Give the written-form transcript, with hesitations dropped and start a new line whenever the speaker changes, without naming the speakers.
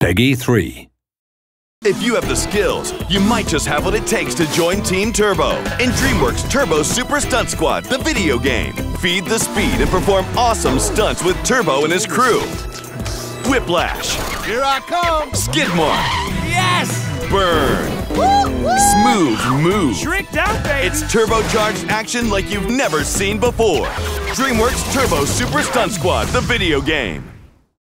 Peggy 3.
If you have the skills, you might just have what it takes to join Team Turbo in Dreamworks Turbo Super Stunt Squad, the video game. Feed the speed and perform awesome stunts with Turbo and his crew. Whiplash.
Here I come.
Skidmark.
Yes.
Burn. Smooth move.
Tricked out, baby.
It's turbocharged action like you've never seen before. Dreamworks Turbo Super Stunt Squad, the video game.